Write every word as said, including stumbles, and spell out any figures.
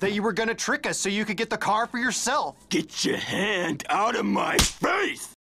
that you were gonna trick us so you could get the car for yourself. Get your hand out of my face!